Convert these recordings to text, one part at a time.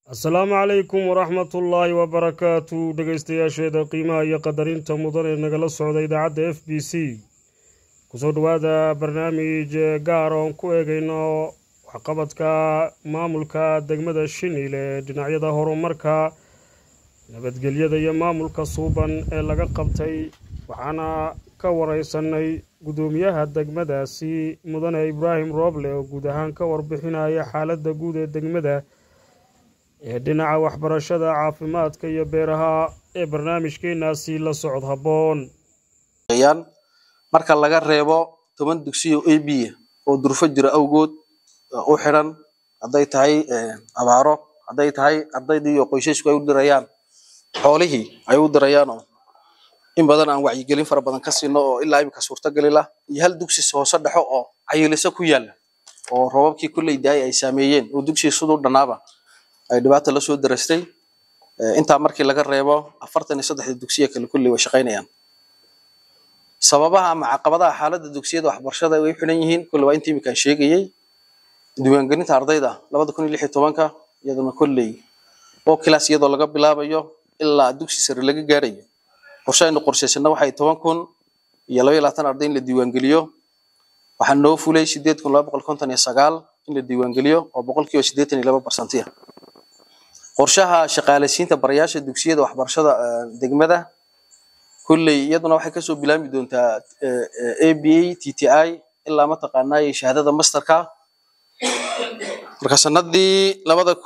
السلام عليكم ورحمة الله وبركاته dhegeystayaasheeda qiimaha iyo qadarinta mudan ee nagala socda idaacadda FBC kusoo dhawaada barnaamij gaar oo ku eegayno waxqabadka maamulka degmada Shinile dhinacyada horumarka nabadgelyada iyo maamulka suuban ee laga qabtay waxaana ka wareysanay gudoomiyaha degmadaasi mudane Ibrahim Roble oo guud ahaan ka warbixinaya xaaladda guud ee degmada dhinaca waxbarashada caafimaadka iyo beeraha ee barnaamijkeenaasi la socod haboon marka laga reebo 10 dugsiyo AB oo durfo jira awgood u xiran haday tahay abaaro haday tahay ardaydii iyo qoysasku ay u dirayaan xoolihii ay u dirayaan in badan aan wacyi gelin fara badan ka siino oo ilaa imka suurta gali la iyo hal dugsi soo sadexo oo cayilisa ku yaala oo roobabkii kulay daay ay saameeyeen oo dugsi sidoo dhanaaba ay dhibaato la soo darastay inta markii laga reebo 43 dugsiyo kale kulli way shaqeynayaan sababaha ama caqabadaha xaaladda dugsiyada waxbarashada way xiran yihiin kulli waa intii imika sheegayay diiwaangelinta ardayda 2016 iyaduna kulli oo class iyadoo laga bilaabayo ilaa dugsi sare laga gaarayo qorshayn qorsheysana waxay 10,000 iyo 22 arday in la diiwaangeliyo waxaan noo fulay 8259 in la diiwaangeliyo oo 82% qorshaha shaqaaleysiinta barayaasha dugsiyada waxbarashada degmada kulli iyaduna waxay ka soo bilaami doontaa ABA TTI ilaa ma taqaanay shahaadada masterka marka sanadii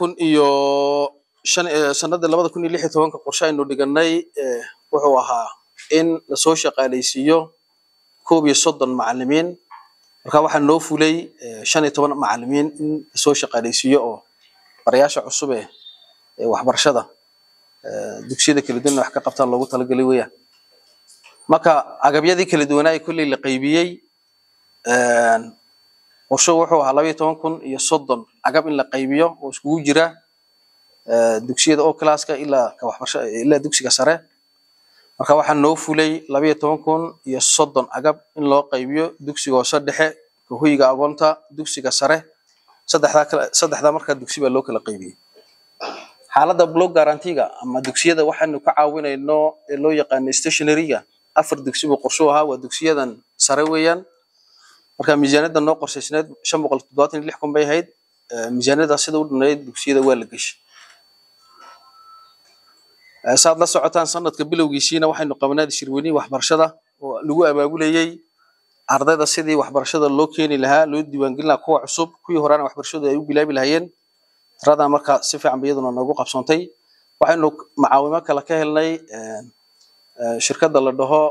2016 qorshaynu dhiganay wuxuu ahaa in la soo shaqaaleysiiyo 31 macallimiin marka waxaan noo fulay 15 macallimiin in soo shaqaaleysiiyo oo barayaasha cusub ee waxbarashada dugsiyada kala duwan wax ka qabtaan loogu talagalay weeyaan marka agabyadii kala duwan ay kulli la qaybiyay qorsho wuxuu ahaa 12,030 agab in la qaybiyo oo isku jira dugsiyada oo classka ilaa ka waxbarashada ilaa dugsiga sare marka waxaan noo fulay 12,030 agab in loo qaybiyo dugsiga hoose dhexe ka hoyga agoonta dugsiga sare saddexda marka dugsiga loo kala qaybiyay xaaladda block guarantee-ga ama dugsiyada waxaanu ka caawinayno ee loo yaqaan stationary-ga 4 dugsi oo qorsho ahaa waa dugsiyadan sare weeyaan marka miisaaniyada noo qorsheysneed 576 bay ahayd miisaaniyada sida u dhaneyd dugsiyada waa la gashay saad la socotaan sanadka bilowgiisina waxaynu qabanay shirweynaha waxbarashada oo lagu abaabulayay ardayda sidii waxbarashada loo keeni lahaa loo diiwaangelin lahaa kuwa cusub kuwii horaan waxbarashada ay u bilaabi lahaayeen rada marka si fiican bayaduna noogu qabsoontay waxaynu macaawimo kala ka helnay shirkadda la dhaho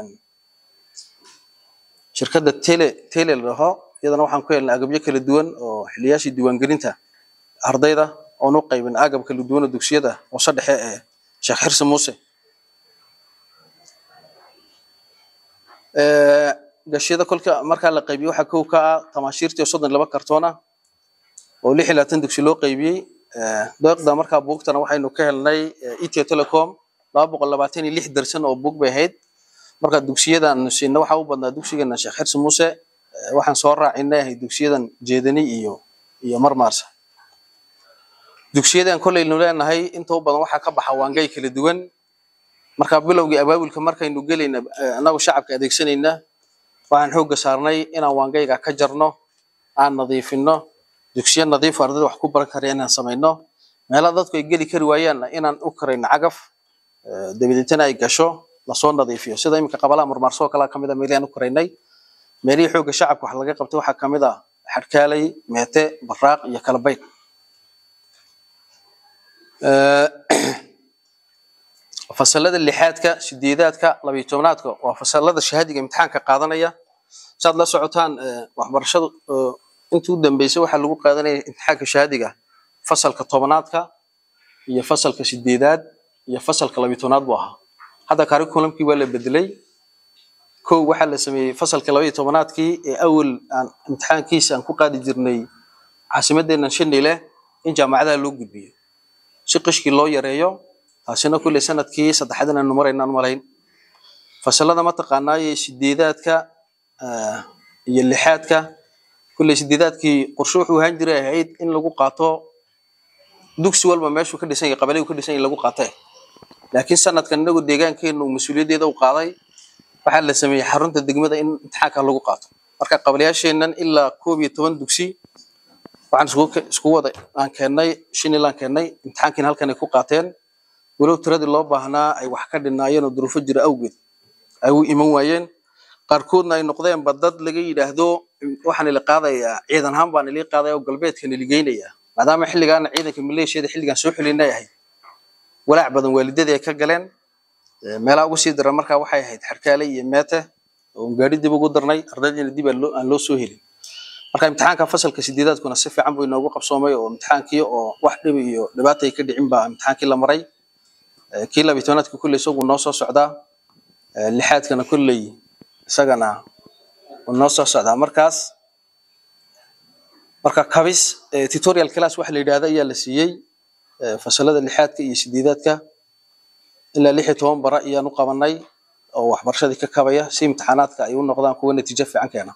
shirkadda tele la dhaho iyadana waxaan ku helnay agabyo kala duwan oo xiliyaashii diiwaangelinta ardayda oo noo qaybin agab kala duwan oo dugsiyada oo saddexe ee Sheekh Xirsi Muuse gashiyada kolka marka la qaybiyo waxa koow ka tamaashiirtii 32 kartoona oo 26 dugsi loo qaybiyay deeqda marka buugtana waxaynu ka helnay Ethio Telecom 226 darsan oo buug bay ahayd marka dugsiyadan siina waxa u badnaa dugsigeena Sheekh Xirsi Muuse waxaan soo raacinay dugsiyadan Jeedani iyo Marmaarsa dugsiyadan kulay leenahay inta u badan waxa ka baxa waangay kala duwan marka bilowgii abaabulka markaynu galayna anagu shacabka adeegsanayna waxaan xoog saarnay inaan waangayga ka jarno aan nadiifino dugsiyo nadiif ardayda wax ku baran kareen inaan sameeyno meelaha dadku ay gali kari waayaan inaan u kareyno cagaf dabadintana ay gasho la soo nadiifiyo sida imika qabala marmarso kala kamida meelaan u kareynay meelii xooga shacabka wax laga qabtay waxa kamida xadkaalay meete baraaq iyo kala bayd fasalada lixaadka sideedaadka 12aadka waa fasalada shahaadiga imtixaanka qaadanaya saad la socotaan waxbarashadu intuu dambeysay waxa lagu qaadanay imtixaanka shahaadiga fasalka 10aadka iyo fasalka 8aad iyo fasalka 12aad buu ahaa hada curriculum-kii waa la bedelay koow waxa la sameeyay fasalka 12aadkii ee awal aan imtixaankiisa aan ku qaadi jirnay caasimadeena Shinile in jaamacadaha loo gudbiyo si qishkii loo yareeyo taasina kulli sanadkii saddexaad aan marayna malayn fasalada ma taqaanay 8aadka iyo 6aadka kulli 8aadkii qorsho wuxuu ahaan jiray in lagu qaato dugsi walba meeshuu ka dhisan yahay qabalay ka dhisan yahay lagu qaatay laakiin sanadkan inagu deegaankeenu mas'uuliyadeeda u qaaday waxa la sameeyay xarunta degmada in imtixaanka lagu qaato marka qabalayaasheenan ilaa 12 dugsi waxaan isku wada aan keenay shinilaan keenay imtixaankiina halkan ay ku qaateen walow tiradii loo baahnaa ay wax ka dhinaayeen oo duruufo jira awgeed ay u iman waayeen qaarkoodna ay noqdeen badad laga yiraahdo waxaan ila qaadayaa ciidan ahaan baan ila qaadayaa oo galbeedkan ila geynayaa maadaama xilligan ciidanka maleeshiyada xilligan soo xulinayay walaac badan waalidada ay ka galeen meelaha ugu sii daran markaa waxay ahayd xarkaale iyo meete oo gaari dib ugu darnay ardaydeena dib aan loo soo helin marka imtixaanka fasalka 8aad kuna si fiican buu inoogu qabsoomay oo imtixaankii oo wax dhib iyo dhibaato ay ka dhicin baa imtixaankii la maray kii 12aadka kulli isagu noo soo socdaa lixaadkana kulli isagana noo soo socdaa marka kabis tutorial class wax la yiraahdo ayaa la siiyay fasalada lixaadka iyo 8aadka ilaa 16 bara ayaan u qabanay oo waxbarashadii ka kabaya si imtixaanaadka ay u noqdaan kuwa natiijo fiican keena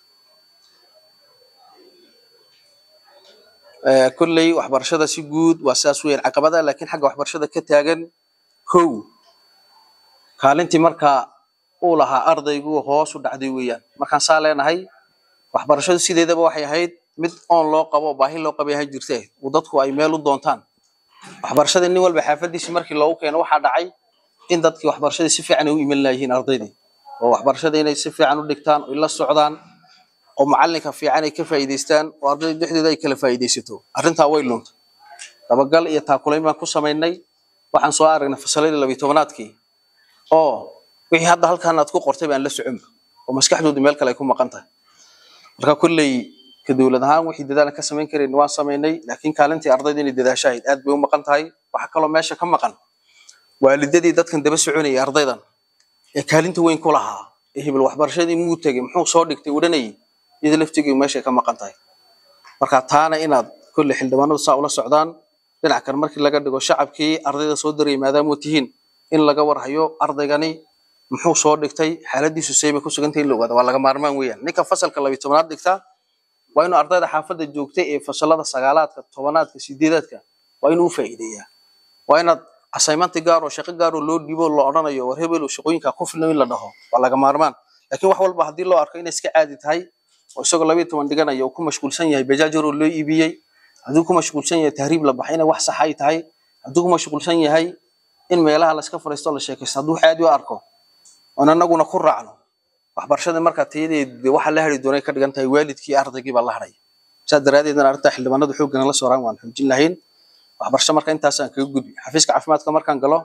kulli waxbarashada si guud waa saas weyn caqabada laakiin xagga waxbarashada ka taagan kow kaalintii marka uu lahaa ardaygu hoos u dhacday weeyaan markaan saaleenahay waxbarashadu sideedaba waxay ahayd mid on loo qabo baahi loo qabay jirtay oo dadku ay meel u doontaan waxbarashada nin walba xaafadiisa markii loo keeno waxa dhacay in dadkii waxbarashada si fiican u iman laayeen ardaydii oo waxbarashada inay si fiican u dhigtaan oo la socdaan oo macallinka fiican ay ka faa'iideystaan oo ardayda dhexdeeda ay kala faa'iideysato arrinta way luntay dabagal iyo taakulayn baan ku sameynay waxaan soo aragnay fasalada 12aadkii oo wixii hadda halkaan aad ku qortay baan la socon oo maskaxdoodu meel kale ay ku maqan tahay marka kulli ka dawlad ahaan wixii dadaal ka sameyn kareen waan sameynay laakiin kaalintii ardayda inay dadaashayd aad bay u maqan tahay waxa kale oo meesha ka maqan waalidadii dadkan daba soconay ardaydan ee kaalinta weyn ku lahaa ee hebel waxbarashadii muu tagay muxuu soo dhigtay wadanay iyada laftigeedu meesha ka maqan tahay marka taana inaad kulli xildhibaanadu saa ula socdaan dhinac kan markii laga dhigo shacabkii ardayda soo diray maadaama uu tihiin in laga warhayo ardaygani muxuu soo dhigtay xaaladiisu seebay ku sugantay in la ogaado waa laga maarmaan weeyaan ninka fasalka 12aad dhigta waa inuu ardayda xaafadda joogtay ee fasalada 9aadka 10aadka 8aadka waa inuu faa'iideeyaa waa inaad assignment gaar oo shaqo gaar oo loo dhibo loo oranayo war hebel oo shaqooyinka ku filan in la dhaho waa laga maarmaan laakiin wax walba hadii loo arko in iska caadi tahay oo isagoo 12 dhiganayo oo ku mashquulsan yahay bajaajaro loo iibiyay haduu ku mashquulsan yahay tahriib la baxayna wax sax ay tahay haduu ku mashquulsan yahay in meelaha la iska fariisto la sheekaysto haduu caadi u arko oo anaguna ku raacno waxbarashada marka tayadeed waxa la heli doonay ka dhigan tahay waalidkii ardaygii baa la haray sadaradeedna arrinta xildhibaanadu xooggan la sooraan waan xoojin lahayn waxbarasho marka intaas aan kaga gudbi xafiiska caafimaadka markaan galo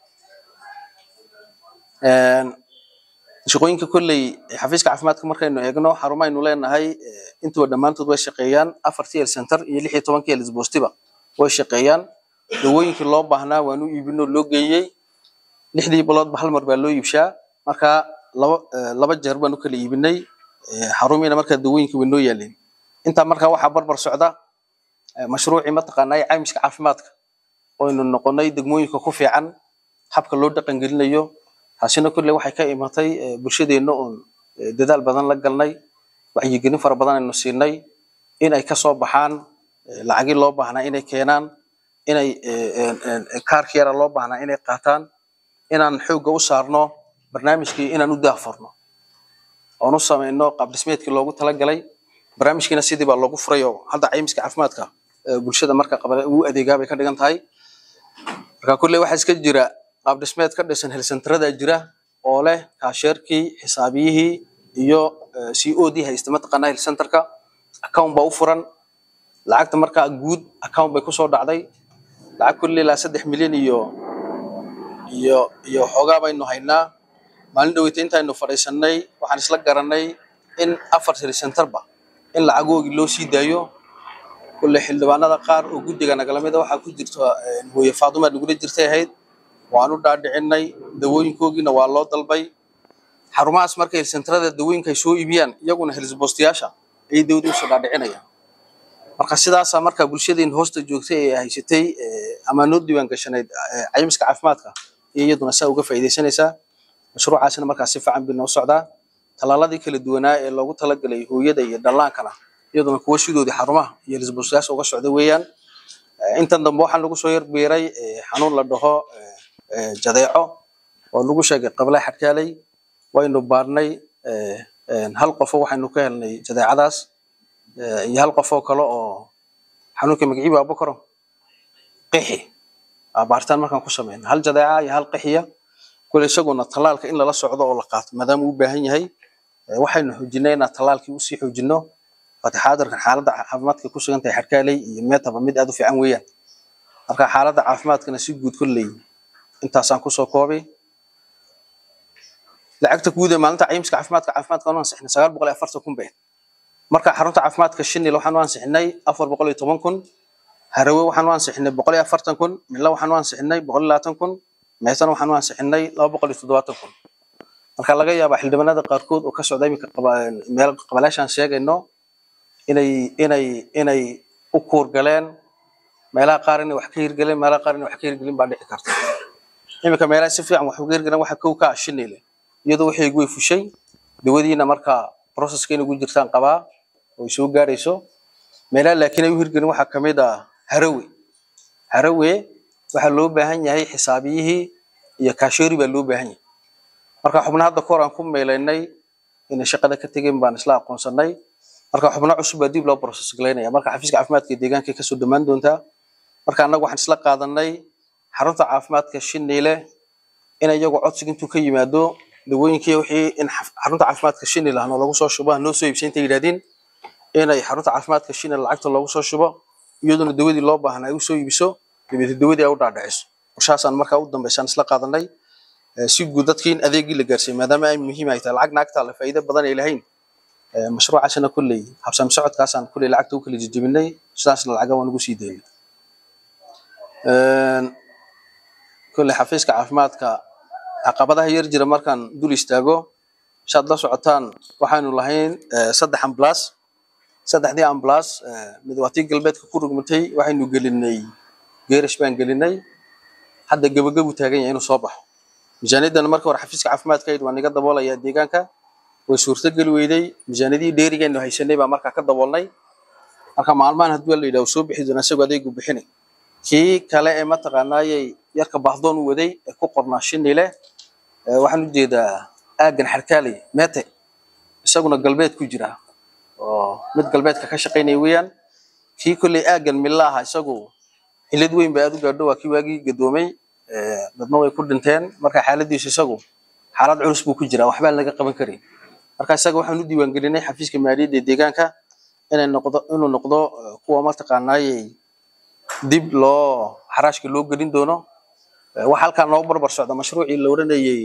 shaqooyinka kulli xafiiska caafimaadka markaynu eegno xarumaynu leenahay inta dhamaantood way shaqeeyaan 4 center iyo 16 Lisbostiba way shaqeeyaan dawooyinka loo baahnaa waanu iibino loo geeyay 6 bilood hal mar baa loo iibshaa marka laba jeer baan u kala iibinay xarumina marka dawooyinka way noo yaaleen inta marka waxa barbar socda mashruuci ma taqaanay caymiska caafimaadka oo inuu noqonay degmooyinka ku fiican habka loo dhaqan gelinayo taasina kulli waxay ka imatay bulshadeena oo dadaal badan la galnay wacyigelin fara badan aynu siinay in ay ka soo baxaan lacag loo baahnaa inay keenaan inay kaarkiyada loo baahnaa inay qaataan inaan xoog u saarno barnaamijkii inaan u daafurno oo nu sameeyno qaab dhismeedkii loogu talagalay barnaamijkiina sidii baa loogu furay oo hadda caymiska caafimaadka bulshada marka qabla uu adeegaa bay ka dhigan tahay marka kulli waxa iska jira qaab dhismeed ka dhisan health centerada jira oo leh kaasheerkii xisaabiyihii iyo COD haysta ma taqaanaa health centerka account baa u furan lacagta marka guud account bay ku soo dhacday lacag kulli la 3 milyan iyo xogaa baynu haynaa maalin dhaweyta intaaynu fadhiisanay waxaan isla garanay in 4 health centerba in lacagoogi loo sii daayo kulli xildhibaanada qaar oo guddiga nagalamada waxa ku jirto hooyo Faaduma lagu jirtay ahayd waanu dhaadhicinay dawooyinkoogina waa loo dalbay xarumahaas markay centerada dawooyinka soo iibiyaan iyaguna health postayaasha ay dawladdu soo dhaadhicinayaan marka sidaas marka bulshadeen hoosta joogtay ay haysatay ama noo diiwaan gashanayd caymiska caafimaadka iyaduna saa uga faa'iideysanaysaa mashruucaasina marka si fiican bin u socdaa talaaladii kala duwanaa ee loogu talagalay hooyada iyo dhallaankana iyaduna kuwa shidoodii xarumaha iyo health postayaasha uga socda weeyaan intan dambe waxaan lagu soo yarbeeray xanuun la dhaho jadeeco oo lagu sheegay qabla xadkaalay waynu baarnay hal qof waxaynu ka helnay jadeecadaas iyo hal qof oo kale oo xanuunka magaciiba abukaro qixi baartaan markaan ku sameeyay hal jadeeca iyo hal qixiya kule isaguna talaalka in la socdo oo la qaato maadaama uu baahan yahay waxaynu xoojinayna talaalkii u sii xoojino fatixaadarkan xaaladda caafimaadka ku sugan tahay xadkaalay iyo meetaba mid aad u fiican weeyaan marka xaaladda caafimaadkana si guud kulley intaasaan ku soo koobay lacagta guud ee maalinta caymiska caafimaadka waan ansixinay 940 kun baa marka xarunta caafimaadka Shinil waxaan ansixinay 410 kun harawe waxaan ansixinay 140 kun milla waxaan ansixinay 120 kun meesan waxaan ansixinay 270 kun marka laga yaabaa xildhibaanada qaarkood oo ka socday meel qabalashan sheegayno inay u koor galeen meelaha qaar inay wax ka hirgaleen meelaha qaar inay wax ka hirgelin baa dhici karta imika meelaha si fiican wax uga hirgaleen waxa ka Shinil iyadoo waxay ugu fushay dawadiina marka processkeen ugu jirtaan qabaa oo soo gaarayso meelaha laakiin ay u hirgelin waxa kamid ah harawe waxa loo baahan yahay xisaabiyihii iyo kaasheeri baa loo baahan yahay marka xubnaha hadda koor aan ku meelaynay in shaqada ka tageen baan isla aqoonsanay marka xubnaha cusub dib loo process galeynaya marka xafiiska caafimaadka deegaanka ka soo dhamaan doonta marka anagu waxaan isla qaadanay xarunta caafimaadka Shinile in iyagu codsiga intuu ka yimaado dawooyinkii wixii in xarunta caafimaadka Shinile ahna lagu soo shubo noo soo iibsantay yiraahdeen inay xarunta caafimaadka Shinile lacagta lagu soo shubo iyadoo dawadii loo baahnaa ay soo iibiso dawadii ay u dhaadhiciso warshaasan marka u dambeeysan isla qaadanay si guud dadkiin adeegii la gaarsiin maadaama ay muhiim ay tahay lacag naagta la faa'iido badan ay lahayn mashruucaasna kulli habsam socodkaasaan kulli lacagta u kala jijibinay sidaasna lacag waan ugu sii deeyay kulli xafiiska caafimaadka caqabadaha yar jira markaan dul istaago shaad la socotaan waxaanu lahayn 3 ambulance saddexdii ambulance mid waati galbeedka ku rugmatay waxaynu gelinay geerish baan gelinay hadda gabagabo taagan yahay inuu soo baxo miisaaniyadana marka hore xafiiska caafimaadka ay naga daboolaya deegaanka way suurta gal weeday miisaaniyadii dheerigeenu haysanay baa marka ka daboolnay marka maalmahan hadii la yiraahdo soo bixi doona isagoo adeeg u bixinay kii kale ee ma taqaanaayay yarka baahdoon waday ee ku qornaa Shinile waxaan u jeedaa aagan xarkaali meete isaguna galbeed ku jira oo mid galbeedka ka shaqeynay weeyaan kii kulli aagan millaha isagu xilad weyn baa aad u gaadho waa kii waagii gadoomay dadna way ku dhinteen marka xaaladiisu isagu xaalad culus buu ku jira waxba laga qaban karin marka isaga waxaan u diiwaan gelinay xafiiska maaliyadda deegaanka inuu noqdo kuwa ma taqaanaayay dib loo xaraashka loo gelin doono waxa halkaan loo barbar socda mashruucii la oranayay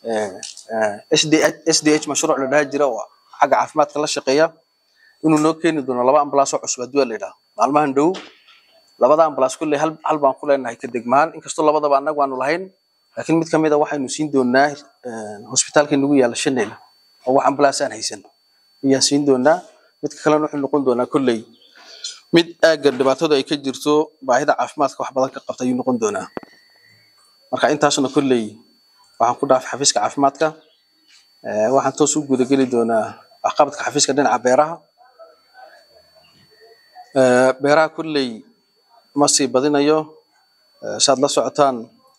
SDH mashruuc la dhahay jira oo xagga caafimaadka la shaqeeya inuu noo keeni doono 2 ambulance oo cusub hadii la yiraahdo maalmahan dhow labada ambulance kulli hal baan ku leenahay ka degmaan inkastoo labadaba anagu aanu lahayn laakiin mid kamid ah waxaynu siin doonaa hospitaalka nagu yaala Shinile oo wax ambulance aan haysan iyo siin doonaa mid kale wuxuu noqon doonaa kulli mid aaga dhibaatada ay ka jirto baahida caafimaadka wax badan ka qabtay ayuu noqon doonaa marka intaasna kulli waxaan ku dhaaf xafiiska caafimaadka waxaan toos u guda gali doonaa waxqabadka xafiiska dhinaca beeraha kulli ma sii badinayo saad la socotaan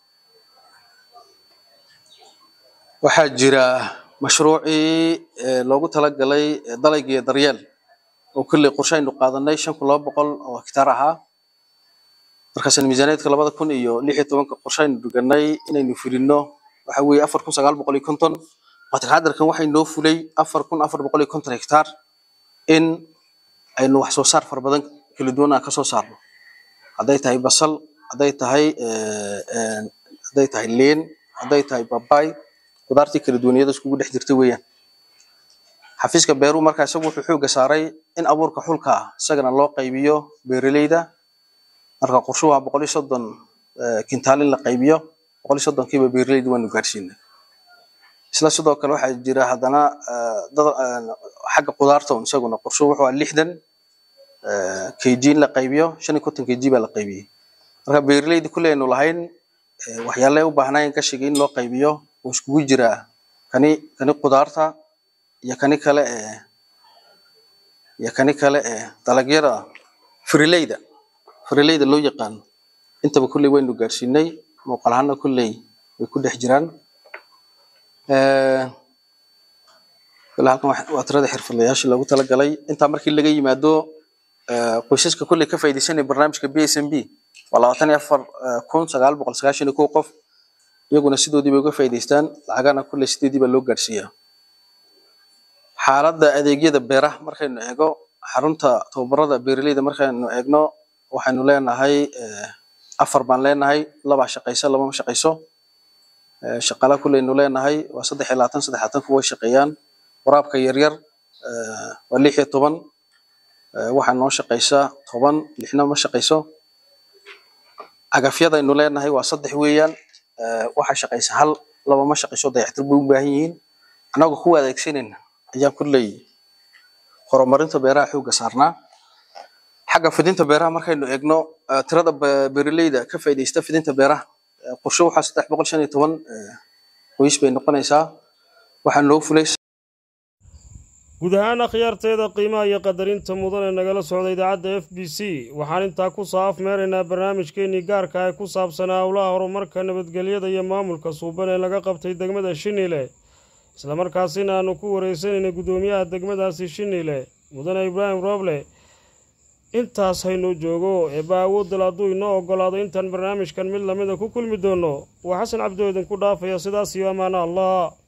waxaa jira mashruucii loogu talagalay dalagga daryeel oo kulli qorshaynu qaadanay 5200 oo hektar ahaa markaas miisaaniyadka 2016 qorshaynu dhuganay inaynu fulino waxa weeye 4950 fatixaadarkan waxay noo fulay 4450 hektar in aynu wax soo saar far badan kala duwan ka soo saarno haday tahay basal haday tahay leen haday tahay babay qudaartii kala duwaniyada isku dhex jirta weeyaan xafiiska beeru markaa isagu wuxuu xoog saaray in abuurka xulka isagana loo qaybiyo beeraleyda marka qorshuhu 130 kintaal in la qaybiyo 130 kiiba beeraleyda waanu gaarsiinay isla sidoo kale waxa jira hadana xagga qudaarta isaguna qorshuhu wuxuu 60 kg la qaybiyo 55 kg baa la qaybiyay marka beeraleyda kulleenu lahayn waxyaalo u baahnayeen ka shaqeyn loo qaybiyo oo isku jira kani qudaarta iyo kani kale dalagyada freeleyda فريليدا لو يقان انت بكل وين نقارسيني موقعنا كل بيكون حجران halkan waa tirada xirfadlayaasha lagu tala galay inta markii laga yimaado qoysaska kulli ka faa'iideysanay barnaamijka BSMB waa 24991 qof iyaguna sidoodii bay uga faa'iideystaan lacagana kulli sideedii ba loo gaarsiiyaa xaaladda adeegyada beeraha markaynu eego xarunta tababarada beeraleyda markaynu eegno waxaanu leenahay afar baan leenahay laba shaqayso laba ma shaqayso shaqala kullaynu leenahay waa 323 kuwa shaqeeyaan waraabka yaryar waa 16 waxaan noo shaqaysaa 10 lixna ma shaqayso agafyada aynu leenahay waa 3 weeyaan waxa shaqaysa hal laba ma shaqayso dayactir buu u baahan yihiin anagu ku adeegsanayna ayaa kullay horumarinta beeraha xooga saarnaa xagga fidinta beeraha markaynu eegno tirada beeraleyda ka faa'iideysta fidinta beeraha qorshe waxa 315 qoys bay noqonaysaa waxaan loo fulay guud ahaan akhyaarteeda qiimaha iyo qadarinta mudan ee nagala socda idaacadda FBC waxaan intaa ku saaf meeraynaa barnaamijkeennii gaarka ah ee ku saabsanaa howlaha horumarka nabadgelyada iyo maamulka suuban ee laga qabtay degmada Shinile isla markaasina aanu ku wareysanayna gudoomiyaha degmadaasi Shinile mudane Ibrahim Roble intaas hayno joogo ee baawada la duuno ogolaado intaan barnaamijkan mid lamida ku kulmi doono waa Xasan Cabdi oo idin ku dhaafaya sidaas iyo amaana Allah